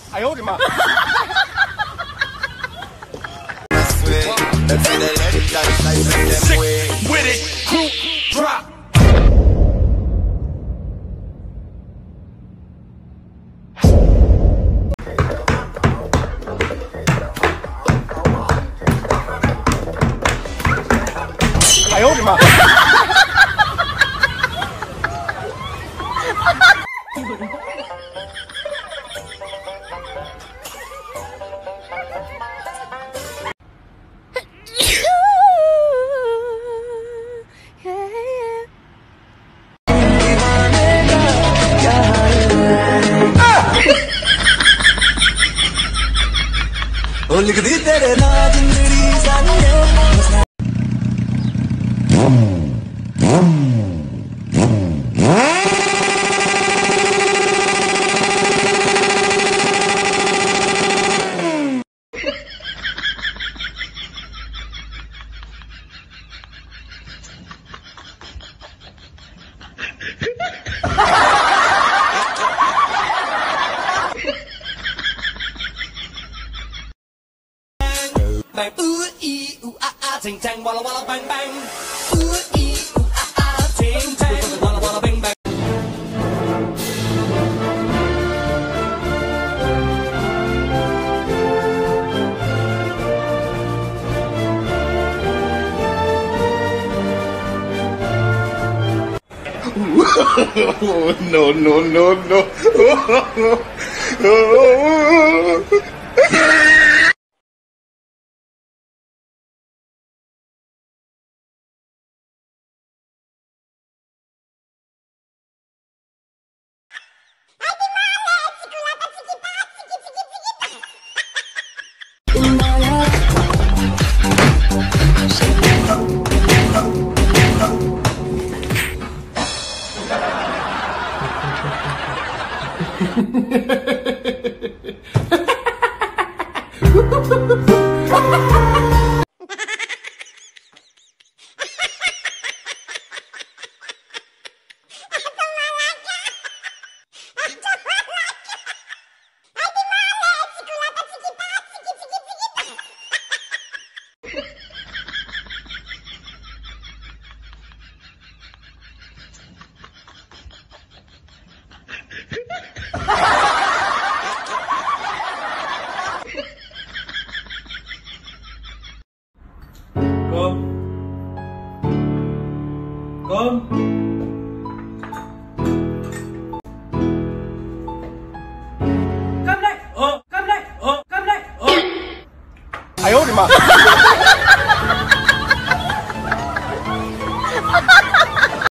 哎呦我的妈！Sick with it, group drop. 哎呦我的妈！लिख दी तेरे नाम जिंदड़ी सानिए bang ooh ee ooh ah ah ting tang walla walla bang bang ooh ee ooh ah ah ting tang walla walla bang bang no no no no Come.